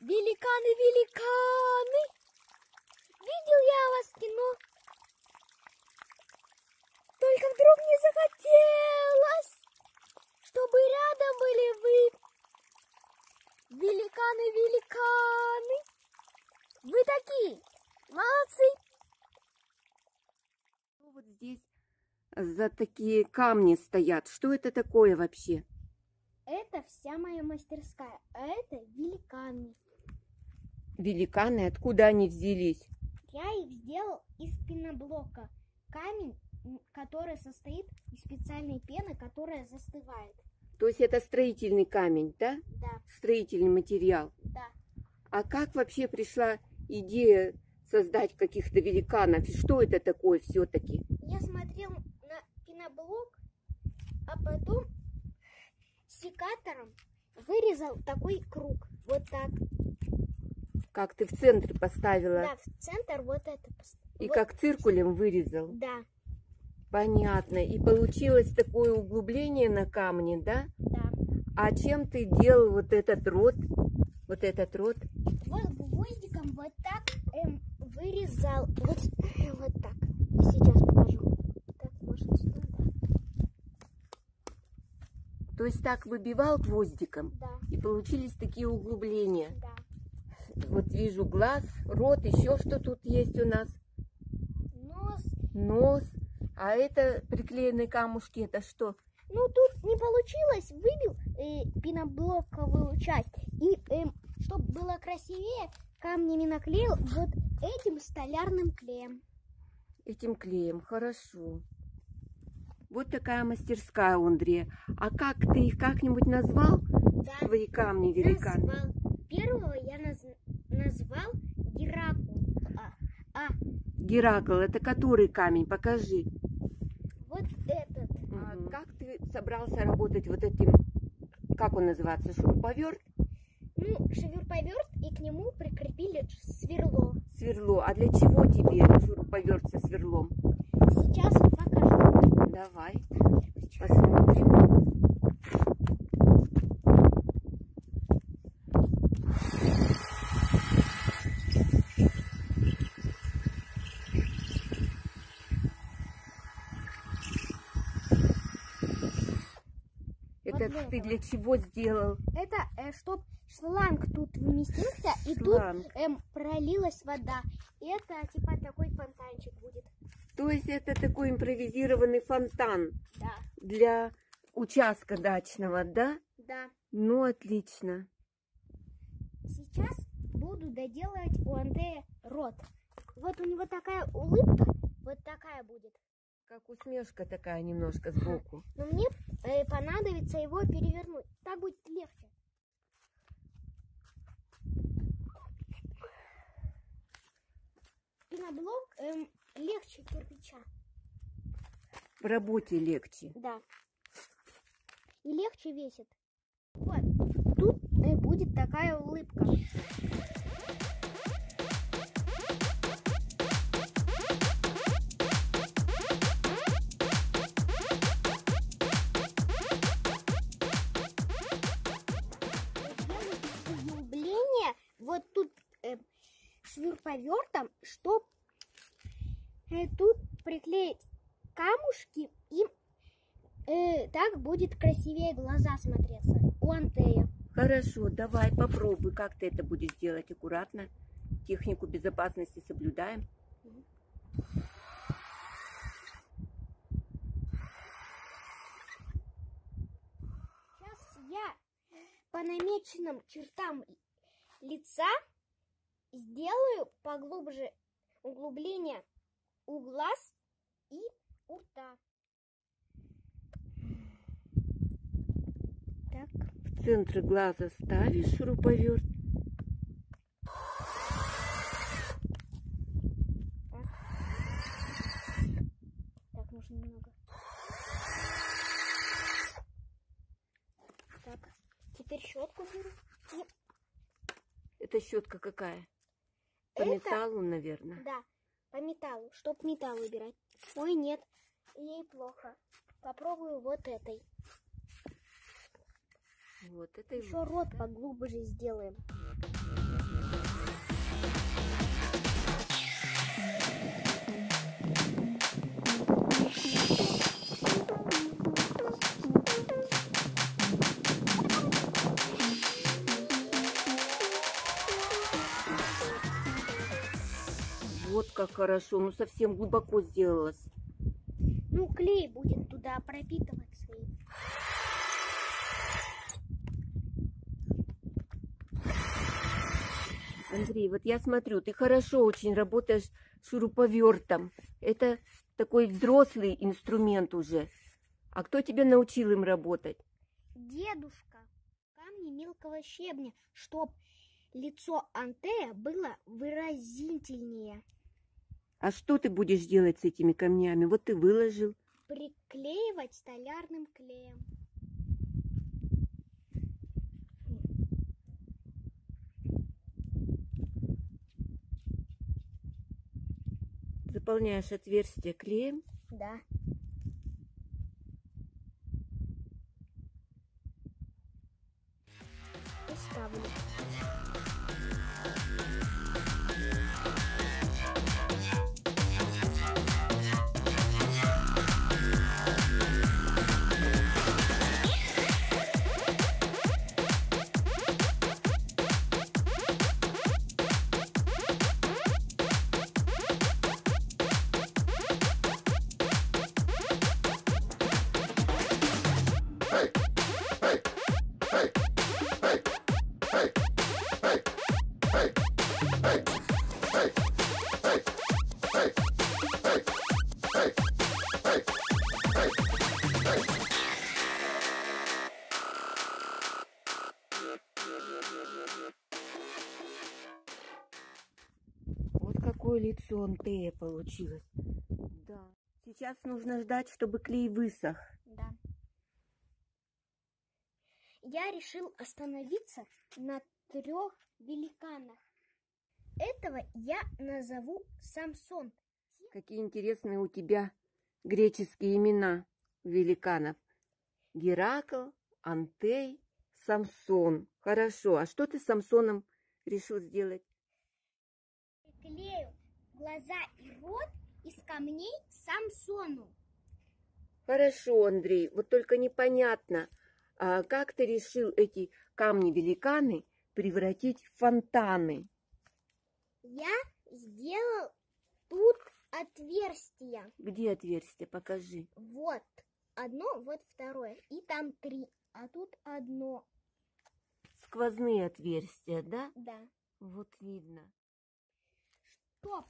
Великаны, великаны! Видел я вас в кино. Только вдруг мне захотелось, чтобы рядом были вы. Великаны, великаны! Вы такие молодцы! Вот здесь за такие камни стоят. Что это такое вообще? Это вся моя мастерская, а это великаны. Великаны? Откуда они взялись? Я их сделал из пеноблока. Камень, который состоит из специальной пены, которая застывает. То есть это строительный камень, да? Да, Строительный материал. да. А как вообще пришла идея создать каких-то великанов? И что это такое все-таки? Я смотрел на пеноблок, а потом секатором вырезал такой круг. Вот так. Как ты в центре поставила? Да, в центр вот это. И вот. как циркулем вырезал? Да, Понятно. И получилось такое углубление на камне, да? да. А чем ты делал вот этот рот? Вот этот рот? Вот гвоздиком вот так вырезал. Вот так. Сейчас покажу. Так, может, сюда, да. То есть так выбивал гвоздиком? Да, И получились такие углубления. да. Вот вижу глаз, рот, еще что тут есть у нас? Нос. Нос. А это приклеенные камушки, это что? Ну, тут не получилось. Выбил пеноблоковую часть. И, чтобы было красивее, камнями наклеил вот этим столярным клеем. Этим клеем, хорошо. Вот такая мастерская у Андрея. А как ты их как-нибудь назвал? Да. Свои камни великаны? Назвал. Первого я назвал Геракл. Геракл, это который камень? Покажи. Вот этот. А как ты собрался работать вот этим, как он называется, шуруповерт? Ну, шуруповерт, и к нему прикрепили сверло. Сверло. А для чего тебе шуруповерт со сверлом? Сейчас покажу. Давай, посмотрим. Это для ты этого. для чего сделал? Это чтоб шланг тут вместился, и Шланг. тут пролилась вода. И это типа такой фонтанчик будет. То есть это такой импровизированный фонтан Да, для участка дачного, да? да. Ну, отлично. Сейчас буду доделывать у Андрея рот. Вот у него такая улыбка, вот такая будет. Как усмешка такая немножко сбоку. Но мне понадобится его перевернуть. Так будет легче. Пеноблок легче кирпича. В работе легче. Да. И легче весит. Вот. Тут будет такая улыбка. Углубление вот тут шуруповертом, чтоб тут приклеить камушки, и так будет красивее глаза смотреться у Андрея. Хорошо, давай попробуй, как ты это будешь делать аккуратно. Технику безопасности соблюдаем. Сейчас я по намеченным чертам лица сделаю поглубже углубление у глаз и у рта. Так. В центр глаза ставишь шуруповерт. Так, нужно немного. Так, теперь щетку беру. И Это щетка какая? По это, металлу, наверное. да, по металлу, чтоб металл выбирать. Ой, нет, ей плохо. Попробую вот этой. Вот это Еще рот поглубже сделаем. как хорошо, ну совсем глубоко сделалось. Ну, клей будет туда пропитываться. Андрей, вот я смотрю, ты хорошо очень работаешь шуруповертом. Это такой взрослый инструмент уже. А кто тебя научил им работать? Дедушка. Камни мелкого щебня, чтоб лицо Антея было выразительнее. А что ты будешь делать с этими камнями? Вот ты выложил. Приклеивать столярным клеем. Заполняешь отверстие клеем. Да. И ставлю. Вот какое лицо Антея получилось. Да. Сейчас нужно ждать, чтобы клей высох. Да. Я решил остановиться на 3 великанах. Этого я назову Самсон. Какие интересные у тебя греческие имена великанов. Геракл, Антей, Самсон. Хорошо. А что ты с Самсоном решил сделать? Клею глаза и рот из камней Самсону. Хорошо, Андрей. Вот только непонятно, как ты решил эти камни-великаны превратить в фонтаны? Я сделал тут отверстия. Где отверстие? Покажи. Вот одно, вот второе. И там 3, а тут одно. Сквозные отверстия, да? Да. Вот видно. Чтоб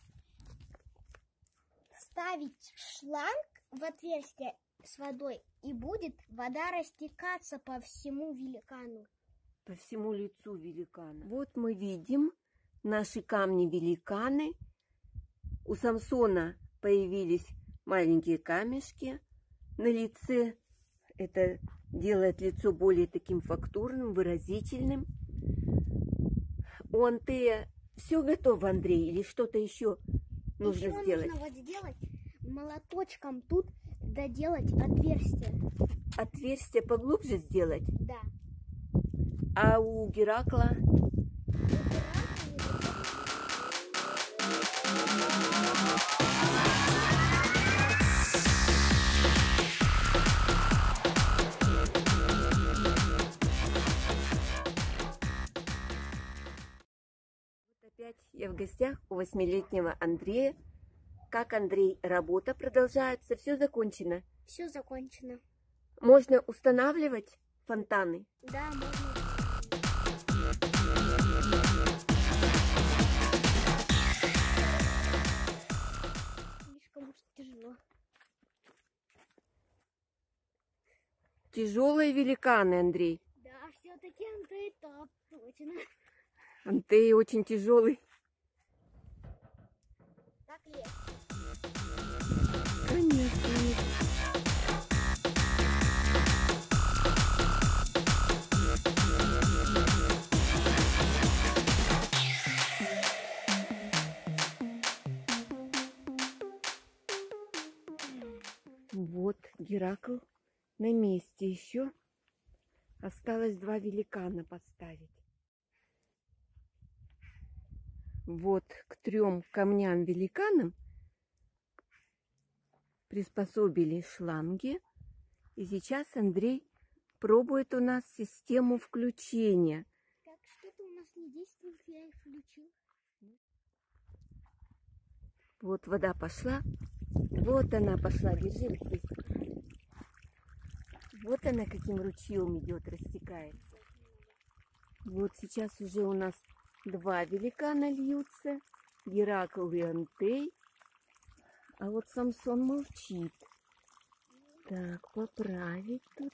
ставить шланг в отверстие с водой, и будет вода растекаться по всему великану. По всему лицу великана. Вот мы видим наши камни-великаны. У Самсона появились маленькие камешки на лице. Это делает лицо более таким фактурным, выразительным. У Антея все готово, Андрей, или что-то еще нужно Еще сделать? нужно вот сделать молоточком тут доделать отверстие. Отверстие поглубже сделать? Да. А у Геракла? Опять я в гостях у 8-летнего Андрея. Как, Андрей, работа продолжается? Все закончено? Все закончено. Можно устанавливать фонтаны? Да, можно. Слишком уж тяжело. Тяжелые великаны, Андрей. Да, все-таки Антей топ, точно. Антей очень тяжелый. Так легче. Конечно. Вот Геракл на месте еще. Осталось 2 великана поставить. Вот к 3 камням-великанам приспособили шланги. И сейчас Андрей пробует у нас систему включения. Так, что-то у нас не действует, я их включил. Вот вода пошла. Вот она пошла, держи вот здесь. Вот она каким ручьем идет, растекается. Вот сейчас уже у нас 2 великана льются. Геракл и Антей. А вот Самсон молчит. Так, поправить тут.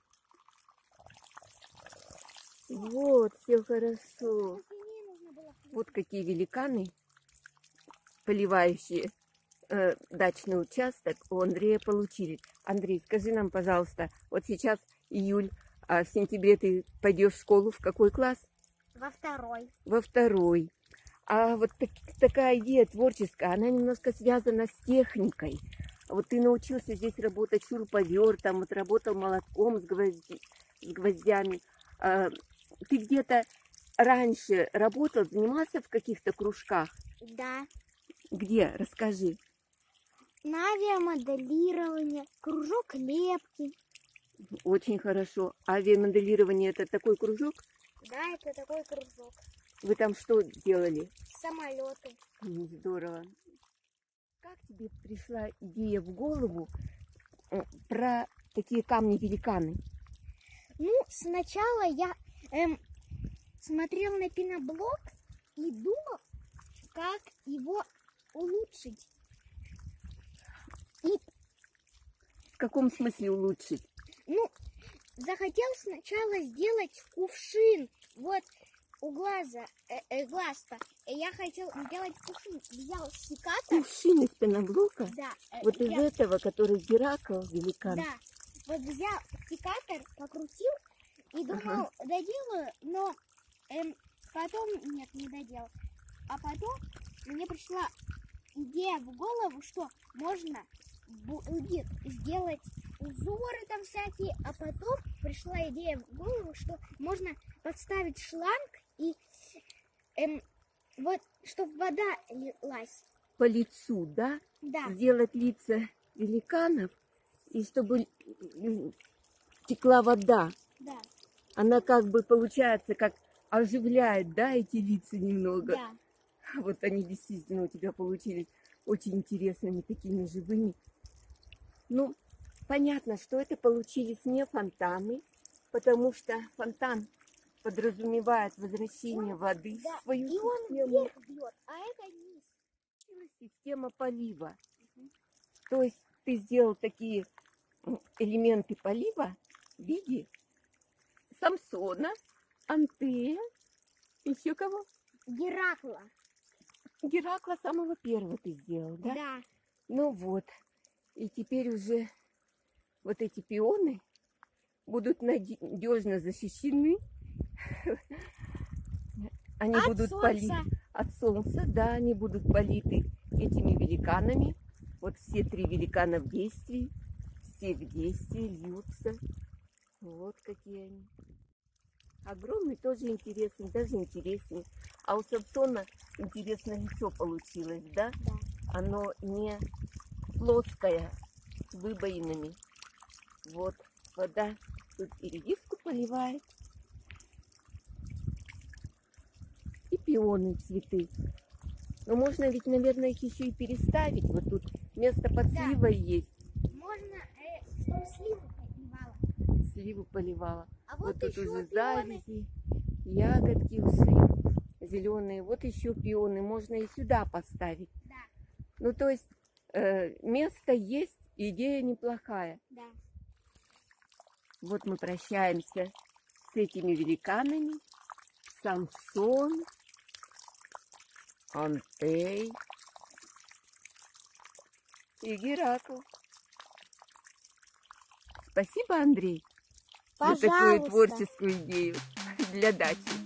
Вот, все хорошо. Вот какие великаны, поливающие дачный участок, у Андрея получили. Андрей, скажи нам, пожалуйста, вот сейчас июль, а в сентябре ты пойдешь в школу в какой класс? Во 2. Во 2. А вот такая идея творческая, она немножко связана с техникой. Вот ты научился здесь работать шуруповертом, вот работал молотком с гвоздями. Ты где-то раньше работал, занимался в каких-то кружках? Да. Где? Расскажи. На авиамоделирование, кружок лепки. Очень хорошо. Авиамоделирование — это такой кружок? Да, это такой кружок. Вы там что делали? Самолеты. Здорово. Как тебе пришла идея в голову про такие камни-великаны? Ну, сначала я смотрел на пеноблок и думал, как его улучшить. И, В каком смысле улучшить? ну, захотел сначала сделать кувшин. Вот у глаза, глаз-то. Я хотел сделать кувшин. Взял секатор. Кувшин из пеноблока? Да. Вот из этого, который Геракл, великан? Да. Вот взял секатор, покрутил и думал, доделаю, но потом нет, не доделал. А потом мне пришла идея в голову, что можно будет сделать узоры там всякие, а потом пришла идея в голову, что можно подставить шланг и вот, чтобы вода лилась. По лицу, да? Да. Сделать лица великанов, и чтобы текла вода. Да. Она как бы получается, как оживляет, да, эти лица немного. Да. Вот они действительно у тебя получились очень интересными, такими живыми. Ну, понятно, что это получились не фонтаны, потому что фонтан подразумевает возвращение воды Да. в свою И он систему. вверх бьет, а это низ. Система полива. То есть ты сделал такие элементы полива в виде Самсона, Антея, еще кого? Геракла. Геракла самого первого ты сделал, да? Да. Ну вот. И теперь уже вот эти пионы будут надежно защищены. Они От будут солнца. политы от солнца, да, они будут политы этими великанами. Вот все 3 великана в действии, все в действии льются. Вот какие они. Огромный, тоже интересный, даже интереснее. А у Самсона интересное лицо получилось, да? Да. Оно не плоское, с выбоинами. Вот вода тут и редиску поливает, и пионы, цветы. Но можно ведь, наверное, их еще и переставить. Вот тут место под Да. сливой есть. Можно, чтобы сливу поливала. Сливу поливала. А Вот вот тут еще уже пионы. завязи, ягодки у слив зеленые. Вот еще пионы можно и сюда поставить. Да. Ну, то есть место есть, идея неплохая. Да. Вот мы прощаемся с этими великанами. Самсон, Антей и Геракл. Спасибо, Андрей, за такую Пожалуйста. творческую идею для дачи.